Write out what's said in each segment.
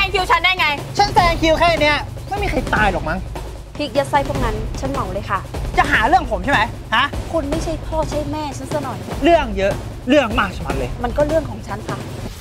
คิวฉันได้ไงฉันแซงคิวแค่เนี้ยไม่มีใครตายหรอกมั้งพริกยัดไส้พวกนั้นฉันเหมาเลยค่ะจะหาเรื่องผมใช่ไหมฮะคุณไม่ใช่พ่อใช่แม่ฉันซะหน่อยเรื่องเยอะเรื่องมากชะมัดเลยมันก็เรื่องของฉันค่ะ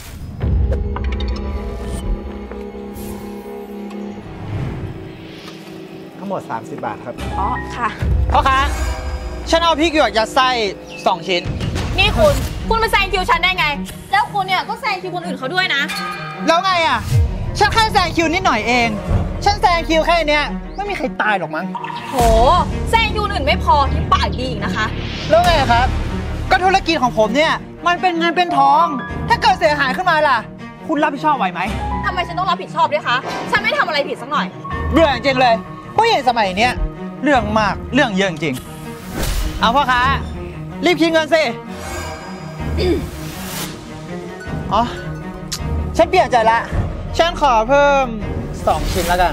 ทั้งหมด30 บาทครับอ๋อค่ะพ่อคะฉันเอาพริกหยวกยัดไส้2 ชิ้นนี่คุณมาแซงคิวฉันได้ไงแล้วคุณเนี่ยก็แซงคิวคนอื่นเขาด้วยนะแล้วไงอ่ะฉันแค่แซงคิวนิดหน่อยเองฉันแซงคิวแค่เนี้ยไม่มีใครตายหรอกมั้งโหแซงคิวอื่นไม่พอที่ปากดีอีกนะคะแล้วไงครับก็ธุรกิจของผมเนี่ยมันเป็นเงินเป็นทองถ้าเกิดเสียหายขึ้นมาล่ะคุณรับผิดชอบไหวไหมทำไมฉันต้องรับผิดชอบด้วยคะฉันไม่ทำอะไรผิดสักหน่อยเรื่องจริงเลยผู้หญิงสมัยเนี้ยเรื่องมากเรื่องเยอะจริงเอาพ่อค้ารีบคิดเงินสิอ๋อฉันเปลี่ยนใจละฉันขอเพิ่ม2 ชิ้นแล้วกัน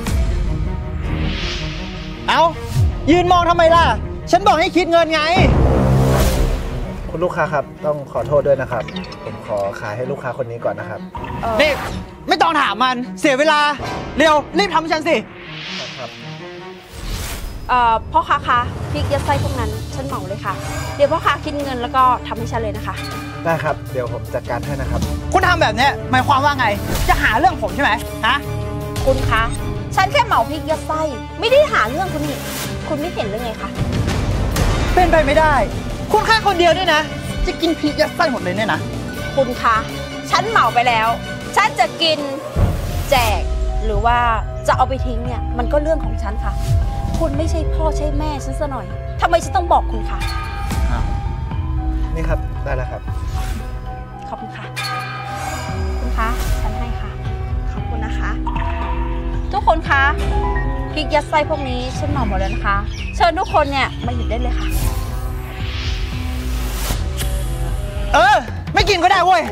เอายืนมองทำไมล่ะฉันบอกให้คิดเงินไงคุณลูกค้าครับต้องขอโทษด้วยนะครับผมขอขายให้ลูกค้าคนนี้ก่อนนะครับนี่ไม่ต้องถามมันเสียเวลาเร็วรีบทำให้ฉันสิครับพ่อค้าคะพริกยัดไส้พวกนั้นฉันเหมาเลยค่ะเดี๋ยวพ่อค้าคิดเงินแล้วก็ทำให้ฉันเลยนะคะได้ครับเดี๋ยวผมจัดการให้นะครับคุณทำแบบนี้หมายความว่าไงจะหาเรื่องผมใช่ไหมฮะคุณคะฉันแค่เหมาพริกยัดไส้ไม่ได้หาเรื่องคุณนี่คุณไม่เห็นหรือไงคะเป็นไปไม่ได้คุณแค่คนเดียวด้วยนะจะกินพริกยัดไส้หมดเลยเนี่ยนะคุณคะฉันเหมาไปแล้วฉันจะกินแจกหรือว่าจะเอาไปทิ้งเนี่ยมันก็เรื่องของฉันค่ะคุณไม่ใช่พ่อใช่แม่ฉันซะหน่อยทำไมฉันต้องบอกคุณคะนี่ครับได้แล้วครับขอบคุณค่ะคุณคะฉันให้ค่ะขอบคุณนะคะทุกคนคะพริกยัดไส้พวกนี้ฉันเหมาหมดแล้วนะคะเชิญทุกคนเนี่ยมาหยิบได้เลยค่ะไม่กินก็ได้เว้ย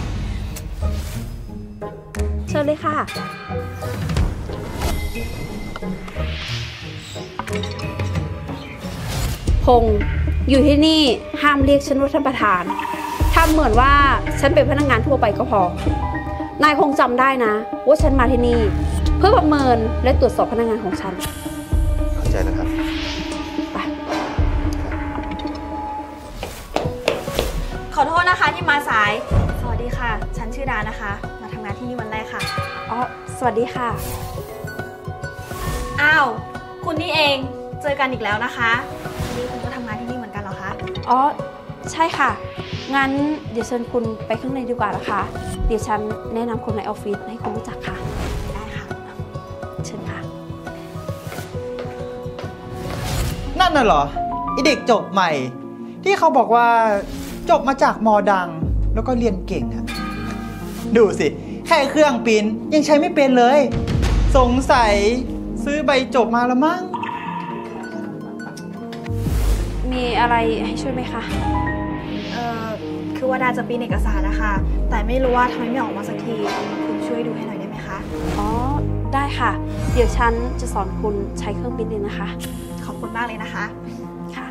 เชิญเลยค่ะพงษ์อยู่ที่นี่ห้ามเรียกฉันว่าท่านประธานทำเหมือนว่าฉันเป็นพนักงานทั่วไปก็พอนายคงจำได้นะว่าฉันมาที่นี่เพื่อประเมินและตรวจสอบพนักงานของฉันเข้าใจแล้วครับขอโทษนะคะที่มาสายสวัสดีค่ะฉันชื่อดานะคะมาทำงานที่นี่วันแรกค่ะอ๋อสวัสดีค่ะอ้าวคุณนี่เองเจอกันอีกแล้วนะคะนี่คุณก็ทำงานที่นี่เหมือนกันเหรอคะอ๋อใช่ค่ะงั้นเดี๋ยวเชิญคุณไปข้างในดีกว่านะคะเดี๋ยวฉันแนะนำคนในออฟฟิศให้คุณรู้จักค่ะได้ค่ะเชิญค่ะนั่นน่ะเหรอไอเด็กจบใหม่ที่เขาบอกว่าจบมาจากม.ดังแล้วก็เรียนเก่งอะดูสิแค่เครื่องปิ้นยังใช้ไม่เป็นเลยสงสัยซื้อใบจบมาแล้วมั้งมีอะไรให้ช่วยไหมคะคือว่าดาจะปิ้นเอกสารนะคะแต่ไม่รู้ว่าทำไมไม่ออกมาสักทีคุณช่วยดูให้หน่อยได้ไหมคะอ๋อได้ค่ะเดี๋ยวฉันจะสอนคุณใช้เครื่องปิ้นเองนะคะขอบคุณมากเลยนะคะค่ะ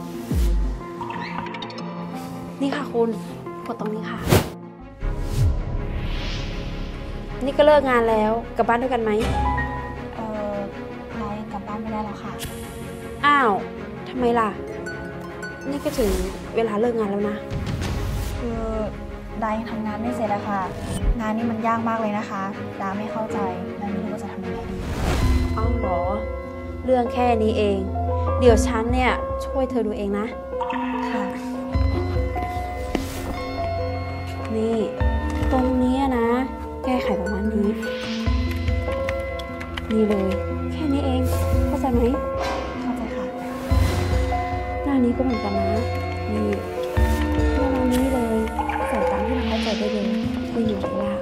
นี่ค่ะคุณกดตรงนี้ค่ะนี่ก็เลิกงานแล้วกลับบ้านด้วยกันไหมไลกลับบ้านไม่ได้แล้วค่ะอ้าวทำไมล่ะนี่ก็ถึงเวลาเลิกงานแล้วนะคือดายังทำงานไม่เสร็จอะค่ะงานนี้มันยากมากเลยนะคะดาไม่เข้าใจและไม่รู้ว่าจะทำยังไงดีอ้าวเหรอเรื่องแค่นี้เองเดี๋ยวฉันเนี่ยช่วยเธอดูเองนะค่ะนี่ตรงนี้นะแก้ไขประมาณนี้นี่เลยแค่นี้เองเข้าใจไหมเข้าใจค่ะหน้านี้ก็เหมือนกันนะนี่ประมาณนี้เลยใส่ตามที่เราเข้าใจได้เลยไม่เหนื่อยยาก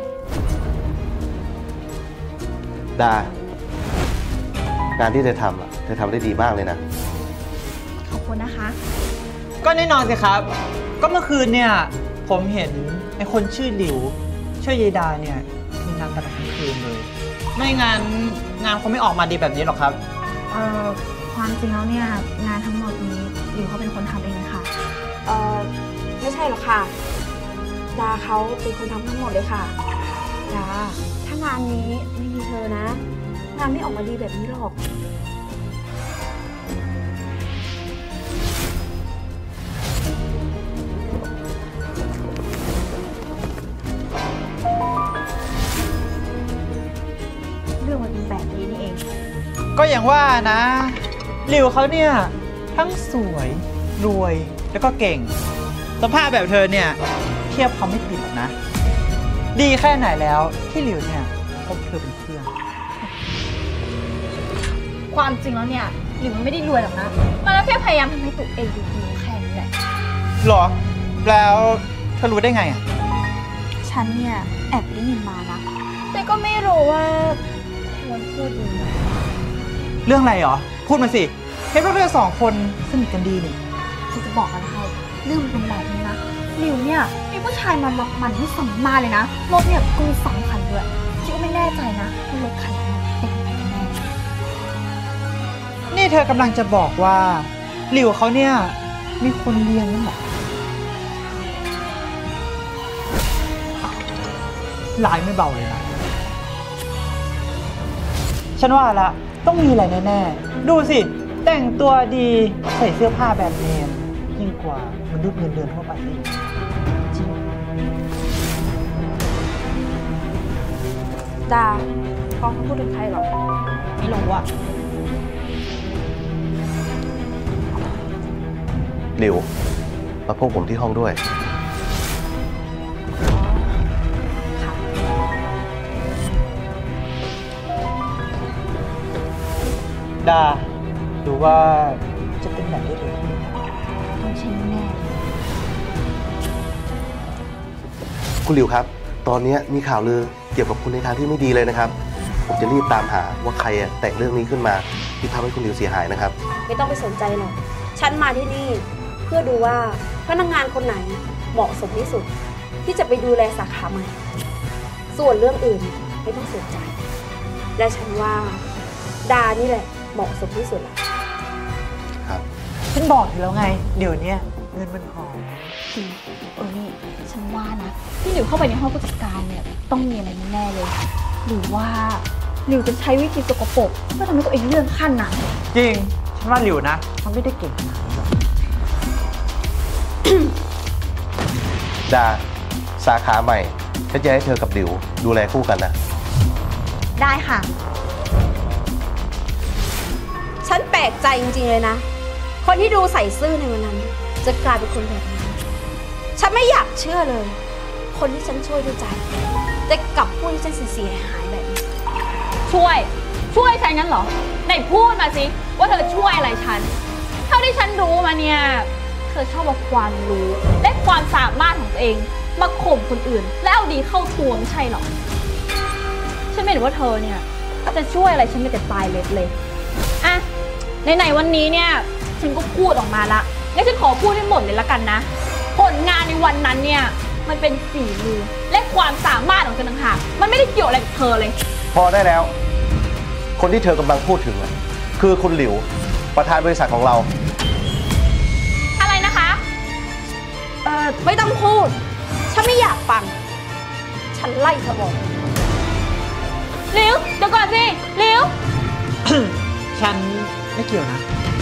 ดางานที่เธอทำเธอทำได้ดีมากเลยนะขอบคุณนะคะก็แน่นอนสิครับก็เมื่อคืนเนี่ยผมเห็นไอ้คนชื่อหลิวชื่อยายดาเนี่ยมีงานตลอดทั้งคืนเลยไม่งั้นงานคงไม่ออกมาดีแบบนี้หรอกครับความจริงแล้วเนี่ยงานทั้งหมดนี้หลิวเขาเป็นคนทำเองค่ะไม่ใช่หรอกค่ะดาเขาเป็นคนทำทั้งหมดเลยค่ะดาถ้างานนี้ไม่มีเธอนะ งานไม่ออกมาดีแบบนี้หรอกเรื่องมันเป็นแบบนี้นี่เองก็อย่างว่านะหลิวเขาเนี่ยทั้งสวยรวยแล้วก็เก่งสภาพแบบเธอเนี่ยเทียบเขาไม่ติดหรอกนะ ดีแค่ไหนแล้วที่หลิวเนี่ยคบเธอเป็นเพื่อนความจริงแล้วเนี่ยหลิวมันไม่ได้รวยหรอกนะ มันก็แค่พยายามทำให้ตัวเองดูดีแค่นี้แหละหรอ แล้วเธอรู้ได้ไงอ่ะฉันเนี่ยแอบได้ยินมานะ แต่ก็ไม่รู้ว่าควรพูดดีไหมเรื่องอะไรหรอ พูดมาสิเห็นว่าเธอสองคนสนิทกันดีนี่คือจะบอกอะไรให้เรื่องมันเป็นแบบนี้นะหลิวเนี่ยมีผู้ชายมารับมันที่สำมาเลยนะรถเนี่ยก็มี2 คันด้วยคิดว่าไม่แน่ใจนะว่ารถคันนั้นเป็นใครกันแน่นี่เธอกำลังจะบอกว่าหลิวเขาเนี่ยมีคนเลี้ยงนั่นแหละลายไม่เบาเลยนะ ฉันว่าละต้องมีอะไรแน่ๆ ดูสิ แต่งตัวดีใส่เสื้อผ้าแบบเนมยิ่งกว่ามนุษย์เงินเดือนทั่วไปสิจริงดาเขาพูดถึงใครหรอไม่รู้อะหลิว มาพบผมที่ห้องด้วยค่ะดาดูว่าจะเป็นแบบที่เธอคิดต้องใช่แน่คุณหลิวครับ ตอนนี้มีข่าวลือเกี่ยวกับคุณในทางที่ไม่ดีเลยนะครับ ผมจะรีบตามหาว่าใครแต่งเรื่องนี้ขึ้นมาที่ทำให้คุณหลิวเสียหายนะครับไม่ต้องไปสนใจหรอก ฉันมาที่นี่เพื่อดูว่าพนักงานคนไหนเหมาะสมที่สุด ที่จะไปดูแลสาขาใหม่ ส่วนเรื่องอื่นไม่ต้องสนใจ และฉันว่าดานี่แหละเหมาะสมที่สุดละครับฉันบอกอยู่แล้วไง เดี๋ยวเนี้ยเงินมันหอมจริงนี่ฉันว่านะที่หลิวเข้าไปในห้องผู้จัดการเนี่ยต้องมีอะไรแน่ๆเลย หรือว่าหลิวจะใช้วิธีสกปรกเพื่อทำให้ตัวเองเลื่อนขั้นน่ะจริง ฉันว่าหลิวนะมันไม่ได้เก่งขนาดนั้นหรอกดา สาขาใหม่ฉันจะให้เธอกับหลิวดูแลคู่กันนะได้ค่ะฉันแปลกใจจริงๆเลยนะ คนที่ดูใส่ซื่อในวันนั้น จะกลายเป็นคนแบบนี้ ฉันไม่อยากเชื่อเลย คนที่ฉันช่วยด้วยใจแต่กลับพูดให้ฉันเสียหายแบบนี้ช่วยฉันงั้นเหรอไหนพูดมาสิว่าเธอช่วยอะไรฉัน เท่าที่ฉันรู้มาเนี่ย เธอชอบเอาความรู้และความสามารถของตัวเองมาข่มคนอื่น แล้วเอาดีเข้าตัวไม่ใช่หรอ ฉันไม่เห็นว่าเธอเนี่ยจะช่วยอะไรฉันไม่แต่ปลายเล็บเลยอะไหนๆวันนี้เนี่ยฉันก็พูดออกมาละงั้นฉันขอพูดให้หมดเลยละกันนะ ผลงานในวันนั้นเนี่ยมันเป็นฝีมือและความสามารถของฉันต่างหากมันไม่ได้เกี่ยวอะไรกับเธอเลยพอได้แล้ว คนที่เธอกำลังพูดถึงอะคือคุณหลิว ประธานบริษัทของเราอะไรนะคะไม่ต้องพูด ฉันไม่อยากฟัง ฉันไล่เธอออกลิวเดี๋ยวก่อนสิลิวฉันไม่เกี่ยวนะ